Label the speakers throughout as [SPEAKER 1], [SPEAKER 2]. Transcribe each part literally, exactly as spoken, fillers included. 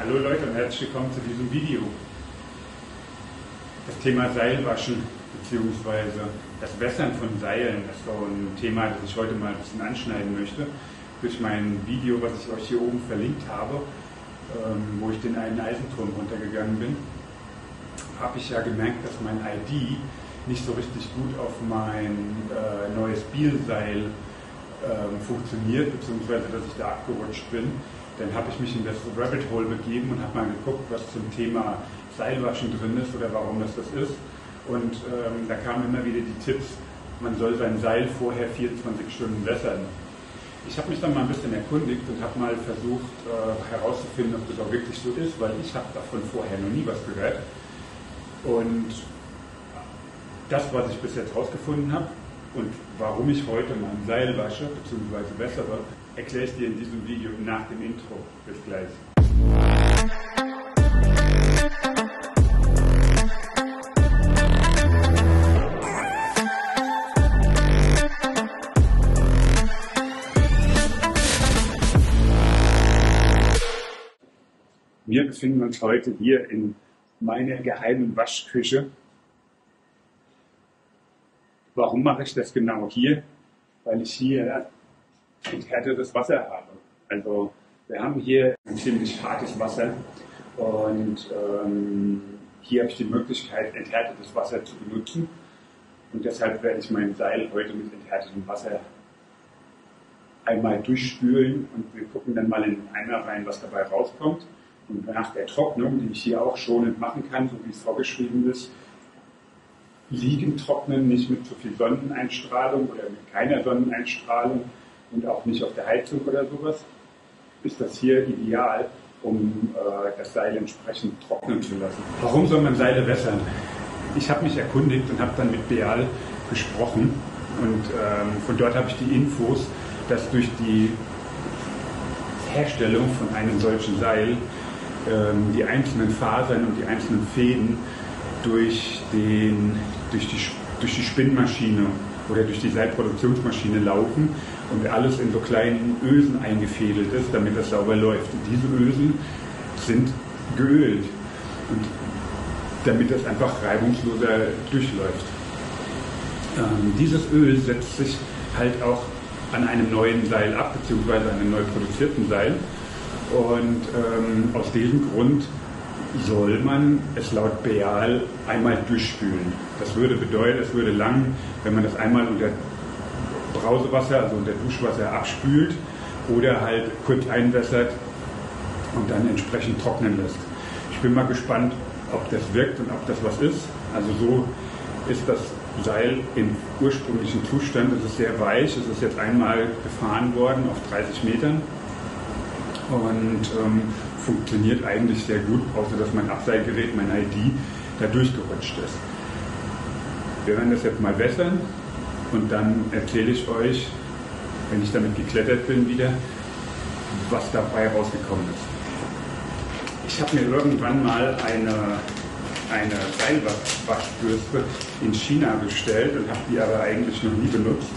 [SPEAKER 1] Hallo Leute und herzlich willkommen zu diesem Video. Das Thema Seilwaschen bzw. das Wässern von Seilen ist so ein Thema, das ich heute mal ein bisschen anschneiden möchte. Durch mein Video, was ich euch hier oben verlinkt habe, ähm, wo ich den einen Eisenturm runtergegangen bin, habe ich ja gemerkt, dass mein I D nicht so richtig gut auf mein äh, neues Bielseil ähm, funktioniert, beziehungsweise dass ich da abgerutscht bin. Dann habe ich mich in das Rabbit Hole begeben und habe mal geguckt, was zum Thema Seilwaschen drin ist oder warum das das ist. Und ähm, da kamen immer wieder die Tipps, man soll sein Seil vorher vierundzwanzig Stunden wässern. Ich habe mich dann mal ein bisschen erkundigt und habe mal versucht äh, herauszufinden, ob das auch wirklich so ist, weil ich habe davon vorher noch nie was gehört. Und das, was ich bis jetzt herausgefunden habe und warum ich heute mein Seil wasche bzw. wässere, erkläre ich dir in diesem Video nach dem Intro. Bis gleich. Wir befinden uns heute hier in meiner geheimen Waschküche. Warum mache ich das genau hier? Weil ich hier enthärtetes Wasser habe. Also wir haben hier ein ziemlich hartes Wasser und ähm, hier habe ich die Möglichkeit, enthärtetes Wasser zu benutzen. Und deshalb werde ich mein Seil heute mit enthärtetem Wasser einmal durchspülen und wir gucken dann mal in den Eimer rein, was dabei rauskommt. Und nach der Trocknung, die ich hier auch schonend machen kann, so wie es vorgeschrieben ist, liegen trocknen, nicht mit zu viel Sonneneinstrahlung oder mit keiner Sonneneinstrahlung und auch nicht auf der Heizung oder sowas, ist das hier ideal, um äh, das Seil entsprechend trocknen zu lassen. Warum soll man Seile wässern? Ich habe mich erkundigt und habe dann mit Beal gesprochen und ähm, von dort habe ich die Infos, dass durch die Herstellung von einem solchen Seil ähm, die einzelnen Fasern und die einzelnen Fäden durch, den, durch, die, durch die Spinnmaschine oder durch die Seilproduktionsmaschine laufen und alles in so kleinen Ösen eingefädelt ist, damit das sauber läuft. Und diese Ösen sind geölt, und damit das einfach reibungsloser durchläuft. Ähm, dieses Öl setzt sich halt auch an einem neuen Seil ab, beziehungsweise an einem neu produzierten Seil. Und ähm, aus diesem Grund soll man es laut Beal einmal durchspülen. Das würde bedeuten, es würde lang, wenn man das einmal unter Brausewasser, also unter Duschwasser abspült oder halt kurz einwässert und dann entsprechend trocknen lässt. Ich bin mal gespannt, ob das wirkt und ob das was ist. Also so ist das Seil im ursprünglichen Zustand. Es ist sehr weich, es ist jetzt einmal gefahren worden auf dreißig Metern und ähm, funktioniert eigentlich sehr gut, außer dass mein Abseilgerät, mein I D, da durchgerutscht ist. Wir werden das jetzt mal wässern und dann erzähle ich euch, wenn ich damit geklettert bin wieder, was dabei rausgekommen ist. Ich habe mir irgendwann mal eine, eine Seilwaschbürste in China bestellt und habe die aber eigentlich noch nie benutzt.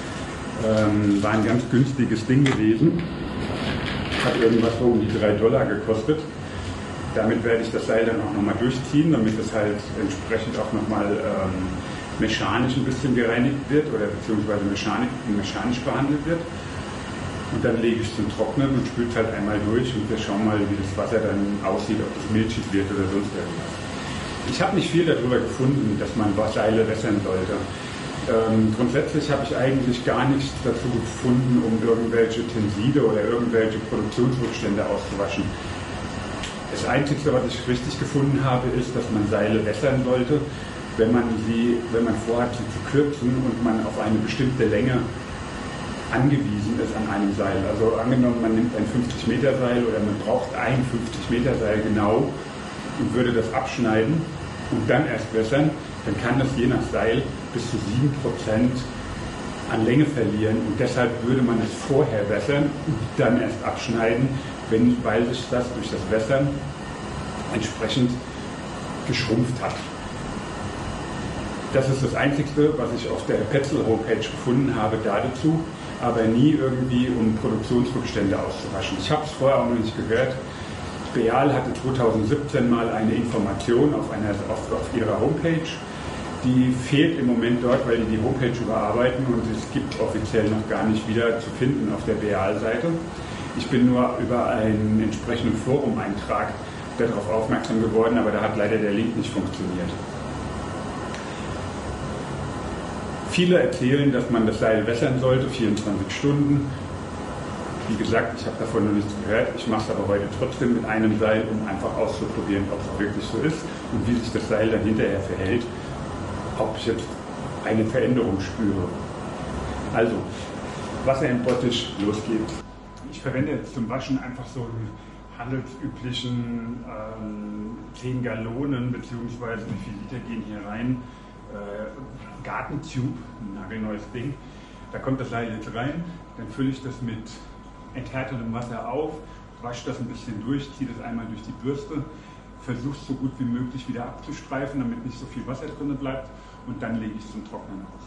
[SPEAKER 1] Ähm, war ein ganz günstiges Ding gewesen. Hat irgendwas so um die drei Dollar gekostet. Damit werde ich das Seil dann auch nochmal durchziehen, damit es halt entsprechend auch nochmal ähm, mechanisch ein bisschen gereinigt wird oder beziehungsweise mechanisch, mechanisch behandelt wird. Und dann lege ich es zum Trocknen und spült halt einmal durch und wir schauen mal, wie das Wasser dann aussieht, ob es milchig wird oder sonst irgendwas. Ich habe nicht viel darüber gefunden, dass man Seile wässern sollte. Ähm, grundsätzlich habe ich eigentlich gar nichts dazu gefunden, um irgendwelche Tenside oder irgendwelche Produktionsrückstände auszuwaschen. Das Einzige, was ich richtig gefunden habe, ist, dass man Seile wässern sollte, wenn man sie, wenn man vorhat, sie zu kürzen und man auf eine bestimmte Länge angewiesen ist an einem Seil. Also angenommen, man nimmt ein fünfzig Meter Seil oder man braucht ein fünfzig Meter Seil genau und würde das abschneiden und dann erst wässern, dann kann das je nach Seil bis zu sieben Prozent an Länge verlieren und deshalb würde man es vorher wässern und dann erst abschneiden, wenn, weil sich das durch das Wässern entsprechend geschrumpft hat. Das ist das Einzige, was ich auf der Petzl Homepage gefunden habe dazu, aber nie irgendwie, um Produktionsrückstände auszuwaschen. Ich habe es vorher auch noch nicht gehört. Beal hatte zweitausendsiebzehn mal eine Information auf, einer, auf, auf ihrer Homepage. Die fehlt im Moment dort, weil die die Homepage überarbeiten und es gibt offiziell noch gar nicht wieder zu finden auf der Beal-Seite. Ich bin nur über einen entsprechenden Forum-Eintrag darauf aufmerksam geworden, aber da hat leider der Link nicht funktioniert. Viele erzählen, dass man das Seil wässern sollte, vierundzwanzig Stunden. Wie gesagt, ich habe davon noch nichts gehört. Ich mache es aber heute trotzdem mit einem Seil, um einfach auszuprobieren, ob es wirklich so ist und wie sich das Seil dann hinterher verhält, ob ich jetzt eine Veränderung spüre. Also, Wasser im Bottich, los geht's. Ich verwende jetzt zum Waschen einfach so einen handelsüblichen ähm, zehn Gallonen, beziehungsweise wie viel Liter gehen hier rein, äh, Gartentube, ein nagelneues Ding. Da kommt das Seil jetzt rein, dann fülle ich das mit enthärtetem Wasser auf, wasche das ein bisschen durch, ziehe das einmal durch die Bürste, versuche es so gut wie möglich wieder abzustreifen, damit nicht so viel Wasser drin bleibt und dann lege ich es zum Trocknen aus.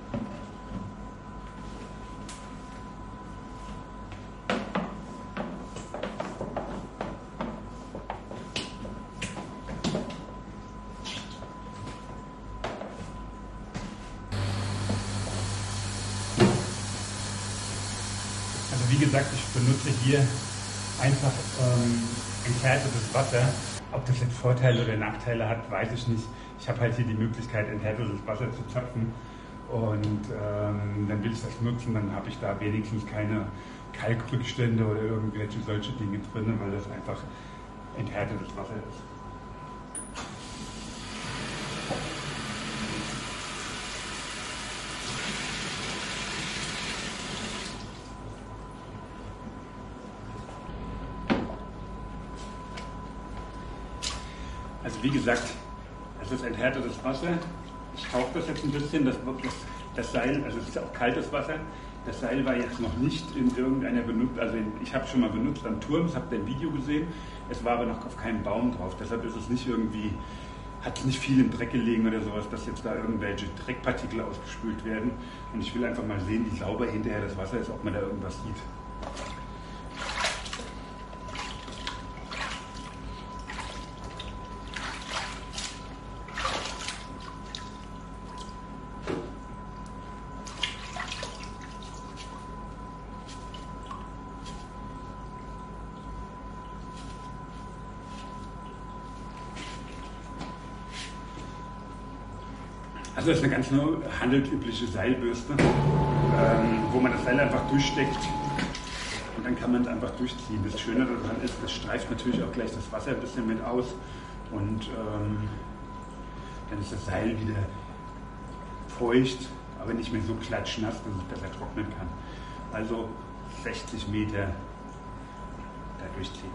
[SPEAKER 1] Also wie gesagt, ich benutze hier einfach ähm, enthärtetes Wasser. Ob das jetzt Vorteile oder Nachteile hat, weiß ich nicht. Ich habe halt hier die Möglichkeit, enthärtetes Wasser zu zapfen und ähm, dann will ich das nutzen, dann habe ich da wenigstens keine Kalkrückstände oder irgendwelche solche Dinge drin, weil das einfach enthärtetes Wasser ist. Also wie gesagt, es ist enthärtetes Wasser. Ich tauche das jetzt ein bisschen, das, das, das Seil, also es ist auch kaltes Wasser. Das Seil war jetzt noch nicht in irgendeiner Benutzung, also ich habe es schon mal benutzt am Turm, das habt ihr im Video gesehen. Es war aber noch auf keinem Baum drauf, deshalb ist es nicht irgendwie, hat nicht viel im Dreck gelegen oder sowas, dass jetzt da irgendwelche Dreckpartikel ausgespült werden. Und ich will einfach mal sehen, wie sauber hinterher das Wasser ist, ob man da irgendwas sieht. Also das ist eine ganz nur handelsübliche Seilbürste, ähm, wo man das Seil einfach durchsteckt und dann kann man es einfach durchziehen. Das Schöne daran ist, das streift natürlich auch gleich das Wasser ein bisschen mit aus und ähm, dann ist das Seil wieder feucht, aber nicht mehr so klatschnass, dass es besser trocknen kann. Also sechzig Meter da durchziehen.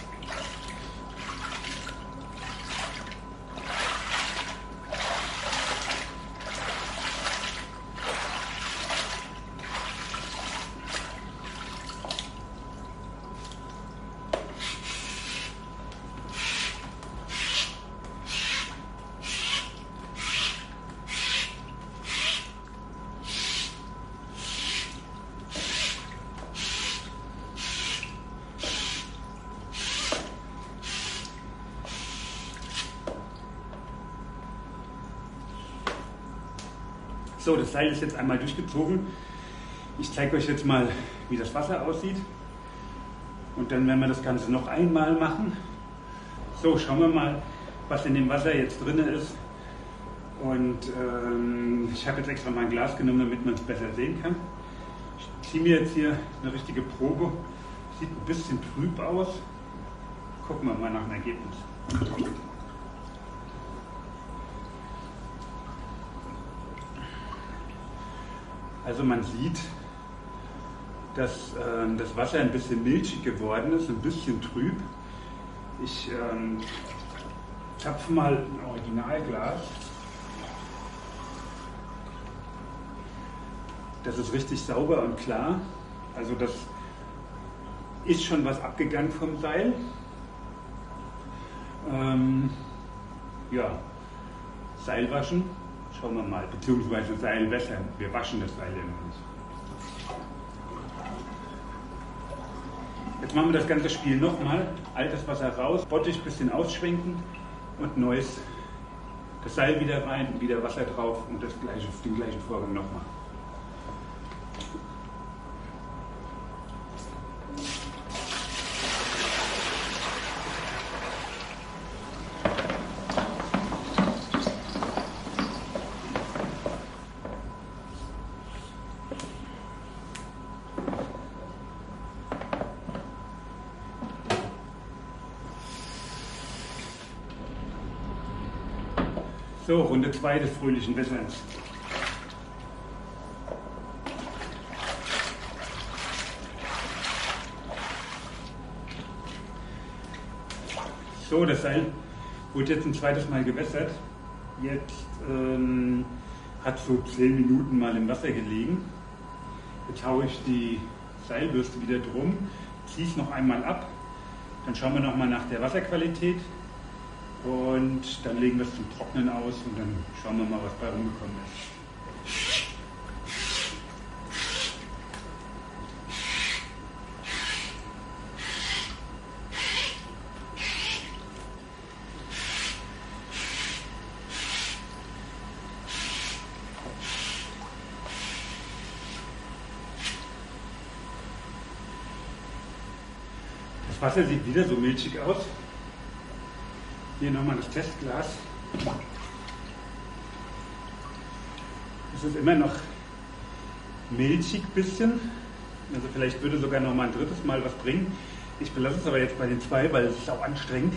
[SPEAKER 1] So, das Seil ist jetzt einmal durchgezogen. Ich zeige euch jetzt mal, wie das Wasser aussieht. Und dann werden wir das Ganze noch einmal machen. So, schauen wir mal, was in dem Wasser jetzt drin ist. Und ähm, ich habe jetzt extra mal ein Glas genommen, damit man es besser sehen kann. Ich ziehe mir jetzt hier eine richtige Probe. Sieht ein bisschen trüb aus. Gucken wir mal nach dem Ergebnis. Also man sieht, dass äh, das Wasser ein bisschen milchig geworden ist, ein bisschen trüb. Ich ähm, zapfe mal ein Originalglas. Das ist richtig sauber und klar. Also das ist schon was abgegangen vom Seil. Ähm, ja, Seil waschen. Schauen wir mal, beziehungsweise Seil wässern. Wir waschen das Seil immer nicht. Jetzt machen wir das ganze Spiel nochmal. Altes Wasser raus, Bottich ein bisschen ausschwenken und neues. Das Seil wieder rein, wieder Wasser drauf und das gleiche, den gleichen Vorgang nochmal. So, Runde zwei des fröhlichen Wässerns. So, das Seil wurde jetzt ein zweites Mal gewässert. Jetzt ähm, hat so zehn Minuten mal im Wasser gelegen. Jetzt haue ich die Seilbürste wieder drum, ziehe es noch einmal ab. Dann schauen wir noch mal nach der Wasserqualität. Und dann legen wir es zum Trocknen aus und dann schauen wir mal, was bei rumgekommen ist. Das Wasser sieht wieder so milchig aus. Hier nochmal das Testglas. Es ist immer noch milchig ein bisschen. Also vielleicht würde sogar noch mal ein drittes Mal was bringen. Ich belasse es aber jetzt bei den zwei, weil es ist auch anstrengend.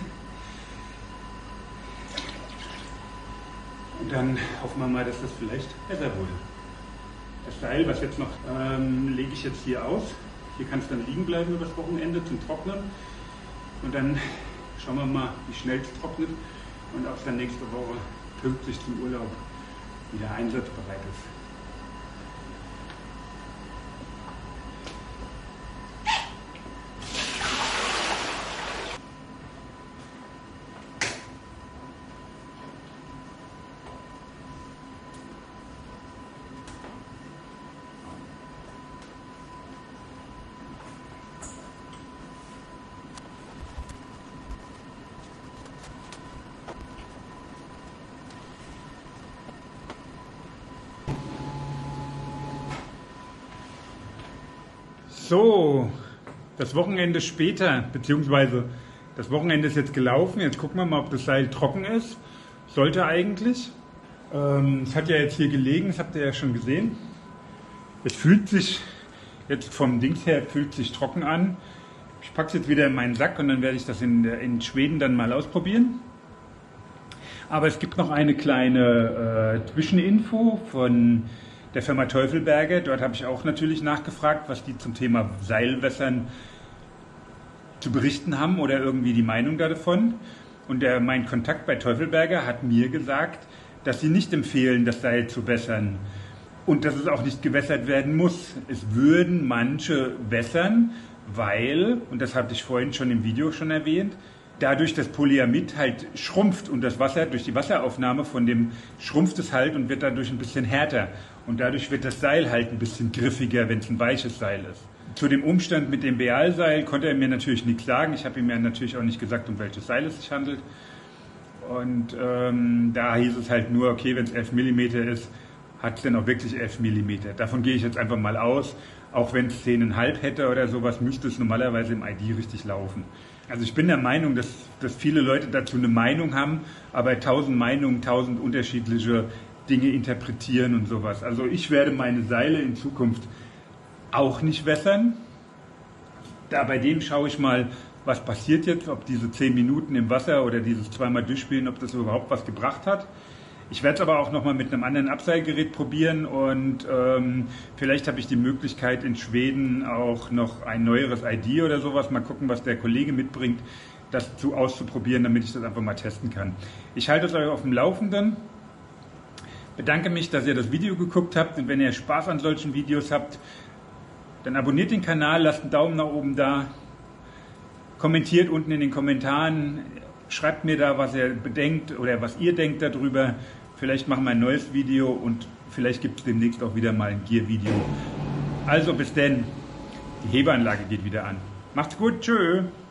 [SPEAKER 1] Und dann hoffen wir mal, dass das vielleicht besser wurde. Das Seil, was jetzt noch, ähm, lege ich jetzt hier aus. Hier kann es dann liegen bleiben über das Wochenende zum Trocknen. Und dann schauen wir mal, wie schnell es trocknet und ob es dann nächste Woche pünktlich zum Urlaub wieder einsatzbereit ist. So, das Wochenende später, beziehungsweise das Wochenende ist jetzt gelaufen. Jetzt gucken wir mal, ob das Seil trocken ist. Sollte eigentlich. Ähm, es hat ja jetzt hier gelegen, das habt ihr ja schon gesehen. Es fühlt sich, jetzt vom Dings her, fühlt sich trocken an. Ich packe es jetzt wieder in meinen Sack und dann werde ich das in, in Schweden dann mal ausprobieren. Aber es gibt noch eine kleine äh, Zwischeninfo von der Firma Teufelberger. Dort habe ich auch natürlich nachgefragt, was die zum Thema Seilwässern zu berichten haben oder irgendwie die Meinung davon. Und der, mein Kontakt bei Teufelberger hat mir gesagt, dass sie nicht empfehlen, das Seil zu wässern und dass es auch nicht gewässert werden muss. Es würden manche wässern, weil, und das hatte ich vorhin schon im Video schon erwähnt, dadurch das Polyamid halt schrumpft und das Wasser, durch die Wasseraufnahme von dem schrumpft es halt und wird dadurch ein bisschen härter. Und dadurch wird das Seil halt ein bisschen griffiger, wenn es ein weiches Seil ist. Zu dem Umstand mit dem Bealseil konnte er mir natürlich nichts sagen. Ich habe ihm ja natürlich auch nicht gesagt, um welches Seil es sich handelt. Und ähm, da hieß es halt nur, okay, wenn es elf Millimeter ist, hat es dann auch wirklich elf Millimeter. Davon gehe ich jetzt einfach mal aus. Auch wenn es zehn Komma fünf hätte oder sowas, müsste es normalerweise im I D richtig laufen. Also ich bin der Meinung, dass, dass viele Leute dazu eine Meinung haben, aber tausend Meinungen, tausend unterschiedliche Dinge interpretieren und sowas. Also ich werde meine Seile in Zukunft auch nicht wässern. Da bei dem schaue ich mal, was passiert jetzt, ob diese zehn Minuten im Wasser oder dieses zweimal durchspielen, ob das überhaupt was gebracht hat. Ich werde es aber auch nochmal mit einem anderen Abseilgerät probieren und ähm, vielleicht habe ich die Möglichkeit in Schweden auch noch ein neueres I D oder sowas. Mal gucken, was der Kollege mitbringt, das zu auszuprobieren, damit ich das einfach mal testen kann. Ich halte es euch auf dem Laufenden. Bedanke mich, dass ihr das Video geguckt habt und wenn ihr Spaß an solchen Videos habt, dann abonniert den Kanal, lasst einen Daumen nach oben da, kommentiert unten in den Kommentaren, schreibt mir da, was ihr bedenkt oder was ihr denkt darüber. Vielleicht machen wir ein neues Video und vielleicht gibt es demnächst auch wieder mal ein Gear-Video. Also bis denn, die Hebeanlage geht wieder an. Macht's gut, tschö.